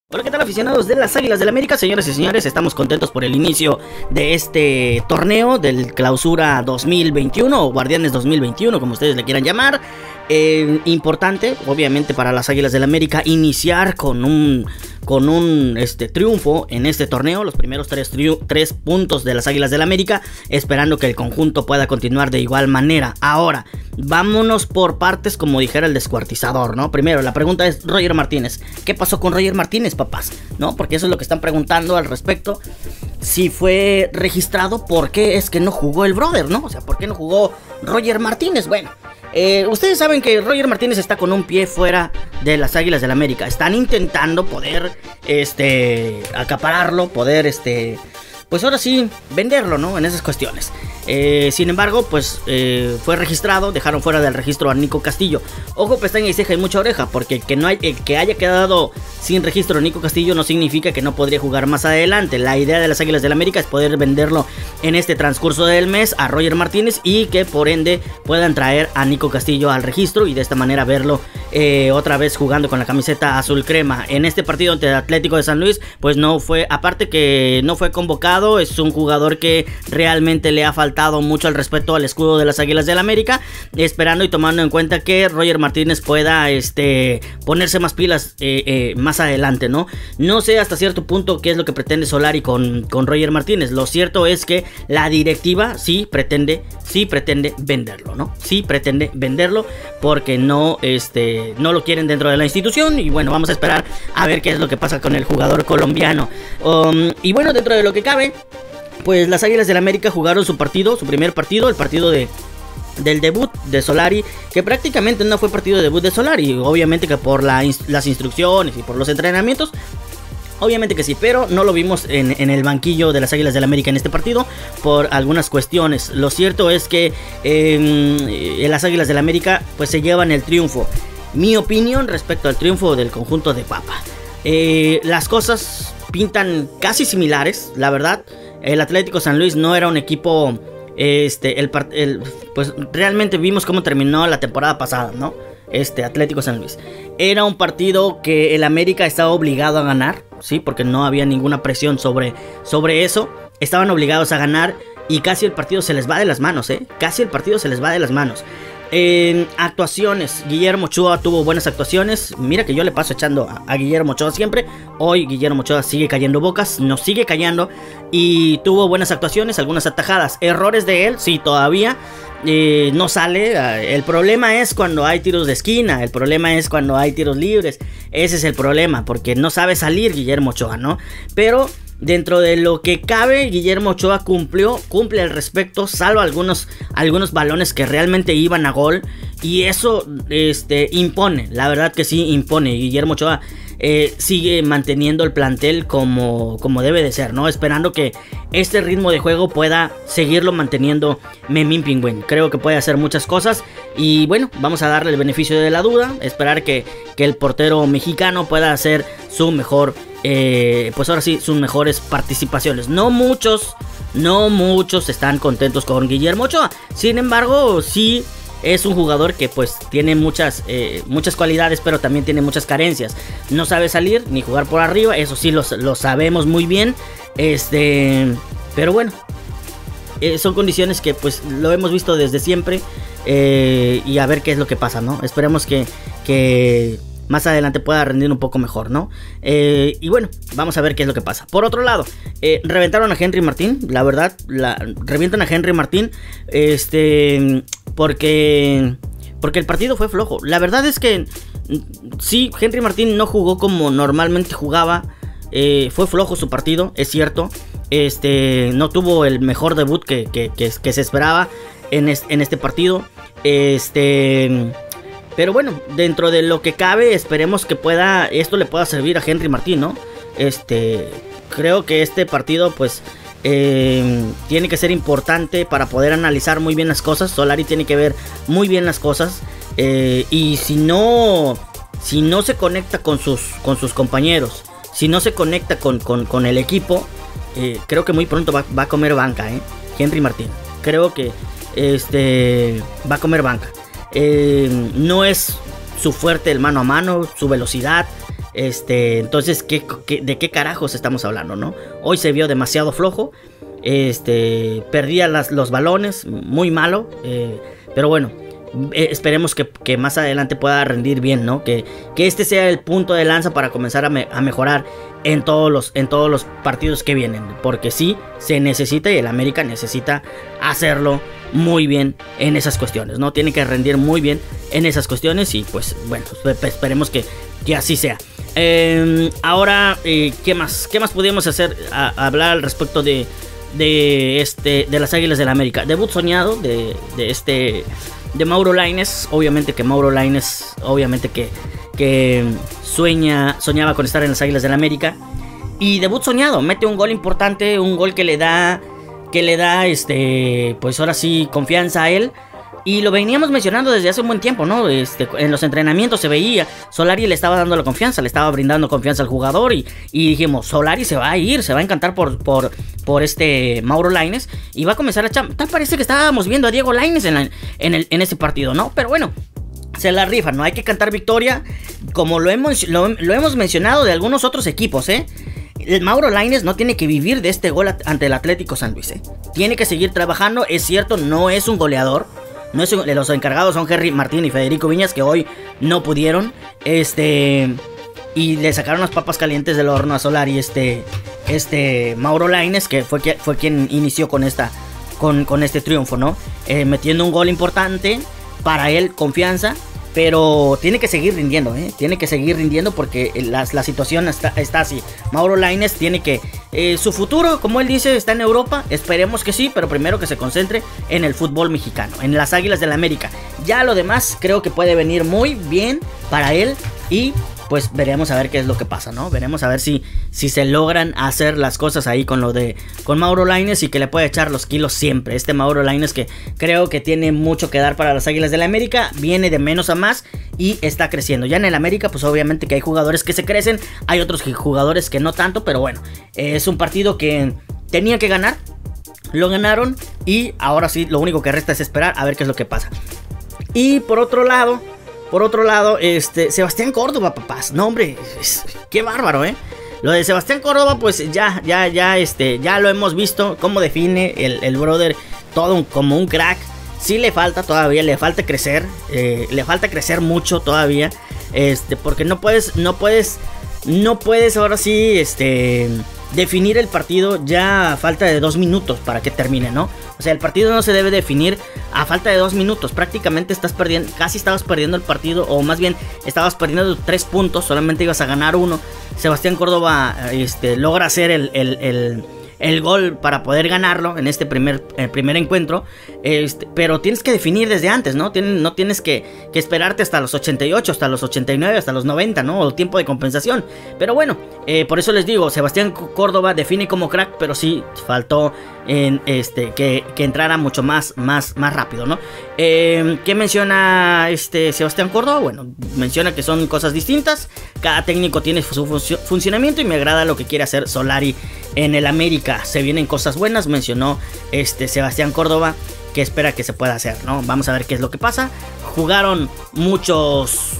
Hola, ¿qué tal, aficionados de las Águilas del América? Señoras y señores, estamos contentos por el inicio de este torneo del Clausura 2021 o Guardianes 2021, como ustedes le quieran llamar. Importante, obviamente, para las Águilas del América iniciar con un triunfo en este torneo, los primeros tres puntos de las Águilas del América, esperando que el conjunto pueda continuar de igual manera. Ahora, vámonos por partes, como dijera el descuartizador, ¿no? Primero, la pregunta es Roger Martínez. ¿Qué pasó con Roger Martínez, papás? ¿No? Porque eso es lo que están preguntando al respecto. Si fue registrado, ¿por qué es que no jugó el brother, no? O sea, ¿por qué no jugó Roger Martínez? Bueno, ustedes saben que Roger Martínez está con un pie fuera de las Águilas del América. Están intentando poder, acapararlo, poder, pues ahora sí, venderlo, ¿no? En esas cuestiones. Sin embargo, pues fue registrado, dejaron fuera del registro a Nico Castillo. Ojo, pestaña y ceja y mucha oreja, porque el que haya quedado sin registro Nico Castillo no significa que no podría jugar más adelante. La idea de las Águilas del América es poder venderlo en este transcurso del mes a Roger Martínez y que por ende puedan traer a Nico Castillo al registro y de esta manera verlo otra vez jugando con la camiseta azul crema. En este partido ante el Atlético de San Luis, pues no fue, aparte que no fue convocado, es un jugador que realmente le ha faltado mucho al respeto al escudo de las Águilas del América, esperando y tomando en cuenta que Roger Martínez pueda ponerse más pilas más adelante, ¿no? No sé hasta cierto punto qué es lo que pretende Solari con Roger Martínez. Lo cierto es que la directiva sí pretende venderlo, ¿no? Sí pretende venderlo porque no lo quieren dentro de la institución. Y bueno, vamos a esperar a ver qué es lo que pasa con el jugador colombiano. Y bueno, dentro de lo que cabe, pues las Águilas del América jugaron su primer partido, el partido del debut de Solari, que prácticamente no fue partido de debut de Solari, obviamente que por las instrucciones y por los entrenamientos, obviamente que sí, pero no lo vimos en el banquillo de las Águilas del América en este partido por algunas cuestiones. Lo cierto es que las Águilas del América pues se llevan el triunfo. Mi opinión respecto al triunfo del conjunto de Papa, las cosas pintan casi similares, la verdad. El Atlético San Luis no era un equipo, pues realmente vimos cómo terminó la temporada pasada, ¿no? Atlético San Luis. Era un partido que el América estaba obligado a ganar, ¿sí? Porque no había ninguna presión sobre eso. Estaban obligados a ganar y casi el partido se les va de las manos, ¿eh? Casi el partido se les va de las manos. En actuaciones, Guillermo Ochoa tuvo buenas actuaciones. Mira que yo le paso echando a Guillermo Ochoa siempre. Hoy Guillermo Ochoa sigue cayendo bocas, nos sigue callando. Y tuvo buenas actuaciones, algunas atajadas. Errores de él, sí, todavía no sale. El problema es cuando hay tiros de esquina, el problema es cuando hay tiros libres. Ese es el problema, porque no sabe salir Guillermo Ochoa, ¿no? Pero dentro de lo que cabe, Guillermo Ochoa cumple al respecto, salvo algunos balones que realmente iban a gol. Y eso impone, la verdad que sí impone. Guillermo Ochoa sigue manteniendo el plantel como debe de ser, ¿no? Esperando que este ritmo de juego pueda seguirlo manteniendo Memín Pingüín. Creo que puede hacer muchas cosas. Y bueno, vamos a darle el beneficio de la duda. Esperar que el portero mexicano pueda hacer su mejor, pues ahora sí, sus mejores participaciones. No muchos están contentos con Guillermo Ochoa. Sin embargo, sí es un jugador que pues tiene muchas cualidades, pero también tiene muchas carencias. No sabe salir ni jugar por arriba, eso sí lo sabemos muy bien. Pero bueno, son condiciones que pues lo hemos visto desde siempre. Y a ver qué es lo que pasa, ¿no? Esperemos que más adelante pueda rendir un poco mejor, ¿no? Y bueno, vamos a ver qué es lo que pasa. Por otro lado, reventaron a Henry Martín. La verdad, revientan a Henry Martín. Porque el partido fue flojo. La verdad es que sí, Henry Martín no jugó como normalmente jugaba. Fue flojo su partido, es cierto. No tuvo el mejor debut que se esperaba en este partido. Pero bueno, dentro de lo que cabe, esperemos que esto le pueda servir a Henry Martín, ¿no? Creo que este partido pues tiene que ser importante para poder analizar muy bien las cosas. Solari tiene que ver muy bien las cosas. Y si no se conecta con sus compañeros, si no se conecta con el equipo, creo que muy pronto va a comer banca, Henry Martín. Creo que va a comer banca. No es su fuerte el mano a mano, su velocidad. Entonces, ¿de qué carajos estamos hablando, no? Hoy se vio demasiado flojo. Perdía los balones, muy malo. Pero bueno, esperemos que más adelante pueda rendir bien, ¿no? Que este sea el punto de lanza para comenzar a mejorar en todos los partidos que vienen. Porque sí, se necesita, y el América necesita hacerlo muy bien en esas cuestiones, ¿no? Tiene que rendir muy bien en esas cuestiones. Y pues bueno, esperemos que así sea. Ahora, ¿qué más podríamos hablar al respecto de las Águilas del América? Debut soñado de Mauro Lainez. Obviamente que Mauro Lainez, que soñaba con estar en las Águilas del América. Y debut soñado, mete un gol importante, un gol que le da pues ahora sí confianza a él. Y lo veníamos mencionando desde hace un buen tiempo, ¿no? En los entrenamientos se veía, Solari le estaba dando la confianza, le estaba brindando confianza al jugador. Y dijimos, Solari se va a ir, se va a encantar por Mauro Lainez. Y va a comenzar a echar. Tal parece que estábamos viendo a Diego Lainez en ese partido, ¿no? Pero bueno, se la rifan, ¿no? Hay que cantar victoria, como lo hemos mencionado de algunos otros equipos, ¿eh? El Mauro Lainez no tiene que vivir de este gol ante el Atlético San Luis, ¿eh? Tiene que seguir trabajando, es cierto, no es un goleador. Los encargados son Henry Martín y Federico Viñas, que hoy no pudieron. Y le sacaron las papas calientes del horno a Solari. Mauro Lainez, que fue quien inició con este triunfo, ¿no? Metiendo un gol importante para él, confianza. Pero tiene que seguir rindiendo, ¿eh? Tiene que seguir rindiendo porque la situación está así. Mauro Lainez tiene que... su futuro, como él dice, está en Europa. Esperemos que sí, pero primero que se concentre en el fútbol mexicano, en las Águilas del América. Ya lo demás creo que puede venir muy bien para él. Y pues veremos a ver qué es lo que pasa, ¿no? Veremos a ver si se logran hacer las cosas ahí con Mauro Lainez, y que le puede echar los kilos siempre. Mauro Lainez, que creo que tiene mucho que dar para las Águilas del América, viene de menos a más y está creciendo. Ya en el América, pues obviamente que hay jugadores que se crecen, hay otros jugadores que no tanto, pero bueno, es un partido que tenía que ganar, lo ganaron, y ahora sí, lo único que resta es esperar a ver qué es lo que pasa. Y por otro lado, Sebastián Córdoba, papás. No, hombre, qué bárbaro, ¿eh? Lo de Sebastián Córdoba, pues ya lo hemos visto. Cómo define el brother, todo como un crack. Sí le falta todavía, le falta crecer. Le falta crecer mucho todavía. Porque no puedes ahora sí, definir el partido ya a falta de 2 minutos para que termine, ¿no? O sea, el partido no se debe definir a falta de 2 minutos. Prácticamente casi estabas perdiendo el partido, o más bien estabas perdiendo 3 puntos, solamente ibas a ganar 1. Sebastián Córdoba logra hacer el gol para poder ganarlo en este primer encuentro. Pero tienes que definir desde antes, ¿no? No tienes que esperarte hasta los 88, hasta los 89, hasta los 90, ¿no? O tiempo de compensación. Pero bueno, por eso les digo, Sebastián Córdoba define como crack, pero sí faltó que entrara mucho más rápido, ¿no? ¿Qué menciona Sebastián Córdoba? Bueno, menciona que son cosas distintas. Cada técnico tiene su funcionamiento, y me agrada lo que quiere hacer Solari en el América. Se vienen cosas buenas, mencionó Sebastián Córdoba, que espera que se pueda hacer, ¿no? Vamos a ver qué es lo que pasa. Jugaron muchos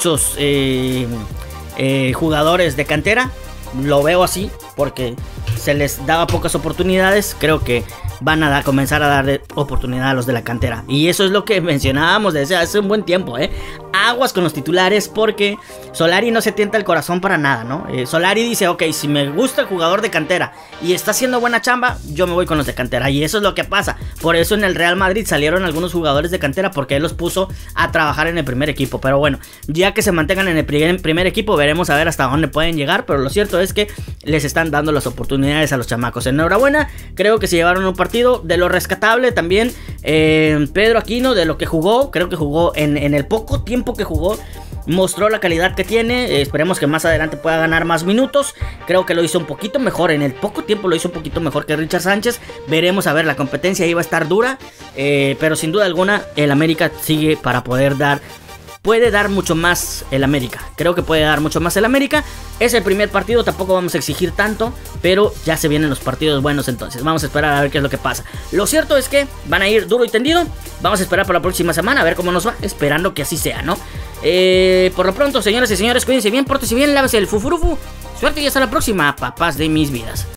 jugadores de cantera. Lo veo así porque se les daba pocas oportunidades. Creo que van a comenzar a dar oportunidad a los de la cantera. Y eso es lo que mencionábamos desde hace un buen tiempo, ¿eh? Aguas con los titulares, porque Solari no se tienta el corazón para nada, ¿no? Solari dice, ok, si me gusta el jugador de cantera y está haciendo buena chamba, yo me voy con los de cantera. Y eso es lo que pasa. Por eso en el Real Madrid salieron algunos jugadores de cantera, porque él los puso a trabajar en el primer equipo. Pero bueno, ya que se mantengan en el primer equipo, veremos a ver hasta dónde pueden llegar. Pero lo cierto es que les están dando las oportunidades a los chamacos. Enhorabuena, creo que se llevaron un partido de lo rescatable también. Pedro Aquino, de lo que jugó, creo que jugó en el poco tiempo que jugó, mostró la calidad que tiene. Esperemos que más adelante pueda ganar más minutos. Creo que lo hizo un poquito mejor, en el poco tiempo lo hizo un poquito mejor que Richard Sánchez. Veremos a ver, la competencia iba a estar dura, pero sin duda alguna el América sigue para poder dar. Puede dar mucho más el América. Creo que puede dar mucho más el América. Es el primer partido, tampoco vamos a exigir tanto, pero ya se vienen los partidos buenos, entonces vamos a esperar a ver qué es lo que pasa. Lo cierto es que van a ir duro y tendido. Vamos a esperar por la próxima semana a ver cómo nos va, esperando que así sea, ¿no? Por lo pronto, señoras y señores, cuídense bien, pórtense bien, lávense el fufurufu. Suerte y hasta la próxima, papás de mis vidas.